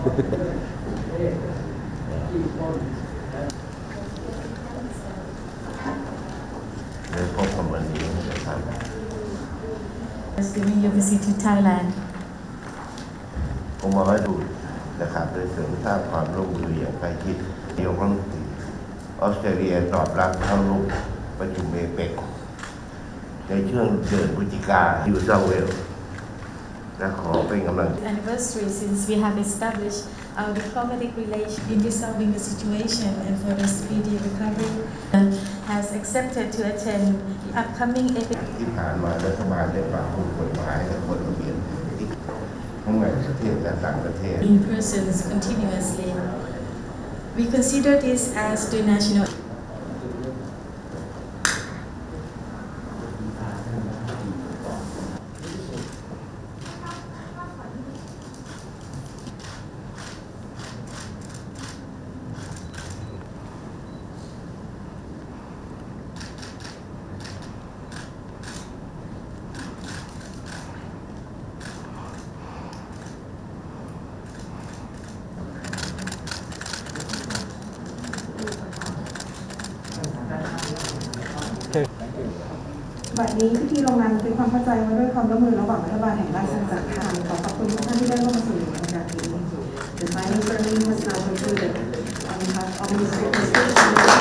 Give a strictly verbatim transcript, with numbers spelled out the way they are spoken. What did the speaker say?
ได้พบกับวันนี้นะครับ During your visit to Thailand ผมมาให้ดูนะครับโดยเสริมสร้างความร่วมมืออย่างใกล้ชิดนายกรัฐมนตรีออสเตรเลียตอบรับเข้าร่วมประชุมเอเปกในช่วงเดือนพฤศจิกายนนิวเซาท์เวลส์และขอเป็นกำลัง anniversary since we have established our diplomatic relations in resolving the situation and for the speedy recovery has accepted to attend the upcoming epic ที่ผ่านมารัฐบาลได้ปรับปรุงกฎหมายและกฎระเบียบทั้งในประเทศและต่างประเทศ in persons continuously. We consider this as the national บัดนี้พิธีลงนามเป็นความเข้าใจไว้ด้วยความร่วมมือระหว่างรัฐบาลแห่งราชอาณาจักรไทยขอขอบคุณทุกท่านที่ได้ร่วมมาสู่โครงการนี้ The signing ceremony was now concluded on behalf of Ministry of State